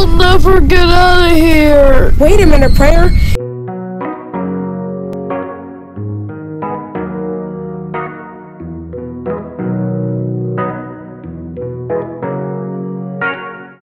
I'll never get out of here. Wait a minute, Prayer.